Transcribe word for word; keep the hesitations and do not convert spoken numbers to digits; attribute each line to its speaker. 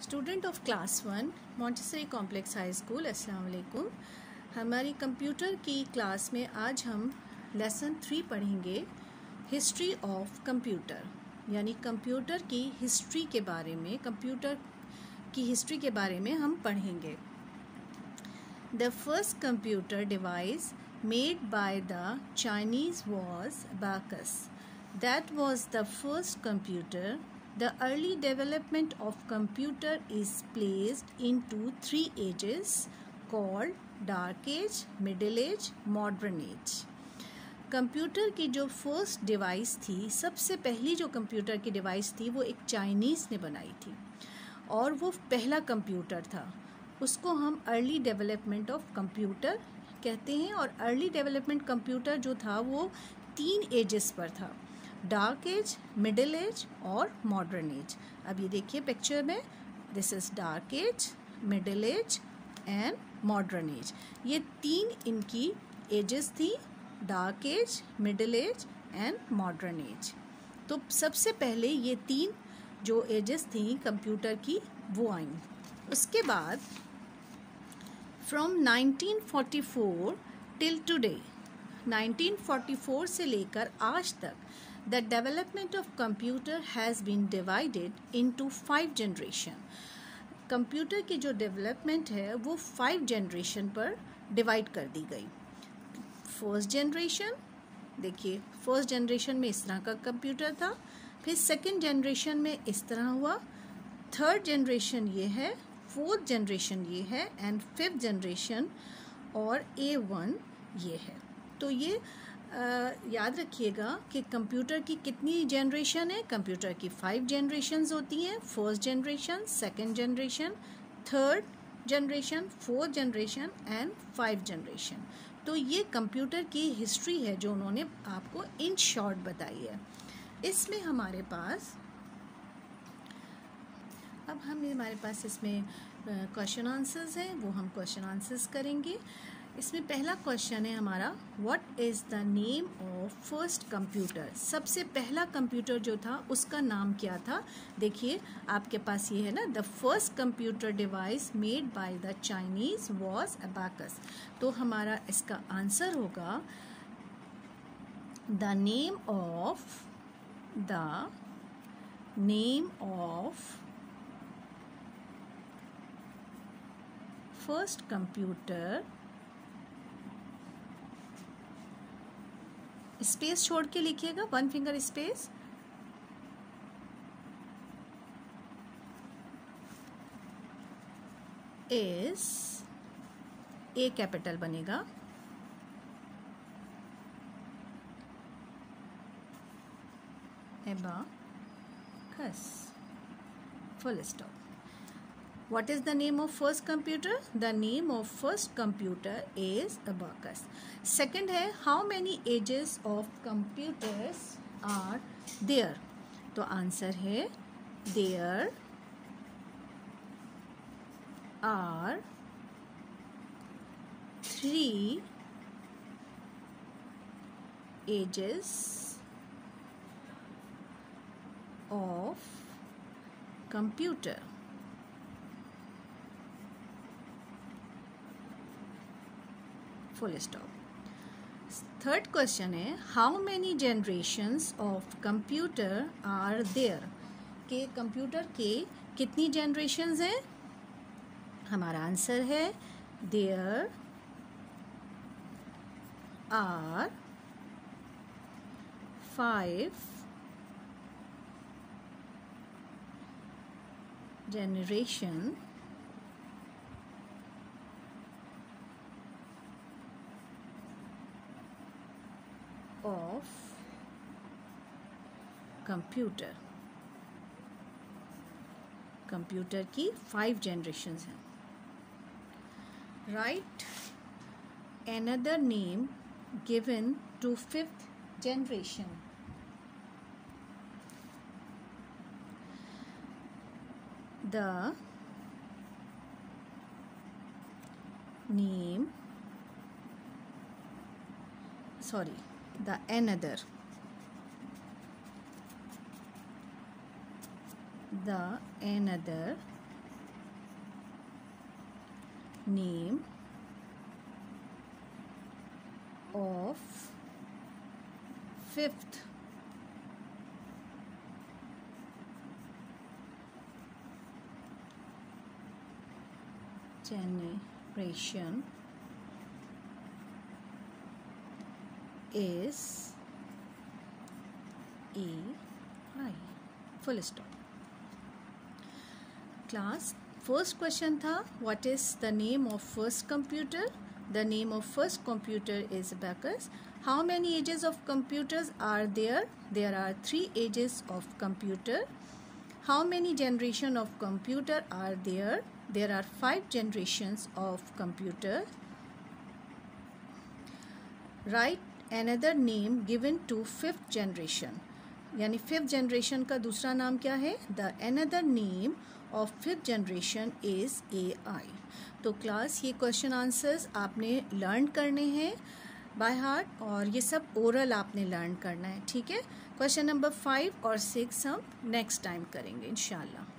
Speaker 1: Student of class one Montessori complex high school, अस्सलाम वालेकुम। हमारी कंप्यूटर की क्लास में आज हम लेसन थ्री पढ़ेंगे, हिस्ट्री ऑफ कंप्यूटर, यानी कंप्यूटर की हिस्ट्री के बारे में कंप्यूटर की हिस्ट्री के बारे में हम पढ़ेंगे। The first computer device made by the Chinese was abacus. That was the first computer. The early development of computer is placed into three ages called Dark Age, Middle Age, Modern Age. Computer की जो first device थी, सबसे पहली जो computer की device थी वो एक चाइनीज़ ने बनाई थी और वो पहला कंप्यूटर था। उसको हम अर्ली डेवलपमेंट ऑफ कंप्यूटर कहते हैं और अर्ली डेवलपमेंट कंप्यूटर जो था वो तीन एजेस पर था, डार्क एज, मिडिल एज और मॉडर्न एज। अब ये देखिए पिक्चर में, this is dark age, middle age and modern age. ये तीन इनकी एजेस थी, dark age, middle age and modern age. तो सबसे पहले ये तीन जो एजेस थी कंप्यूटर की वो आई। उसके बाद from nineteen forty four till today, nineteen forty four से लेकर आज तक the development of computer has been divided into five generation. Computer की जो डेवलपमेंट है वो फाइव जनरेशन पर डिवाइड कर दी गई। फर्स्ट जनरेशन देखिए, फर्स्ट जनरेशन में इस तरह का कंप्यूटर था, फिर सेकंड जनरेशन में इस तरह हुआ, थर्ड जनरेशन ये है, फोर्थ जनरेशन ये है एंड फिफ्थ जनरेशन और ए वन ये है। तो ये Uh, याद रखिएगा कि कंप्यूटर की कितनी जनरेशन है। कंप्यूटर की फाइव जनरेशन्स होती हैं, first generation, second generation, third generation, fourth generation and five generation. तो ये कंप्यूटर की हिस्ट्री है जो उन्होंने आपको इन शॉर्ट बताई है। इसमें हमारे पास अब हम हमारे पास इसमें क्वेश्चन आंसर्स हैं, वो हम क्वेश्चन आंसर्स करेंगे। इसमें पहला क्वेश्चन है हमारा, what is the name of first computer. सबसे पहला कंप्यूटर जो था उसका नाम क्या था। देखिए आपके पास ये है ना, the first computer device made by the Chinese was abacus. तो हमारा इसका आंसर होगा the name of the name of first computer, space छोड़ के लिखिएगा, one finger space, is, A capital बनेगा, abacus, full stop. What is the name of first computer? The name of first computer is abacus. Second है, how many ages of computers are there? तो answer है there are three ages of computer. Full stop. Third question है, how many generations of computer are there. के computer के कितनी generations हैं। हमारा answer है there are five generation of computer. Computer की फाइव जनरेशन्स हैं। Right another name given to fifth generation. The name sorry the another the another name of fifth generation is A I. Full stop. Class, first question था, what is the name of first computer? The name of first computer is Abacus. How many ages of computers are there? There are three ages of computer. How many generation of computer are there? There are five generations of computer. Write another name given to fifth generation. यानी fifth generation का दूसरा नाम क्या है? The another name of fifth generation is A I. तो class, ये question answers आपने learn करने हैं बाय हार्ट, और ये सब ओरल आपने लर्न करना है. ठीक है. क्वेश्चन नंबर फाइव और सिक्स हम नेक्स्ट टाइम करेंगे इंशाल्लाह.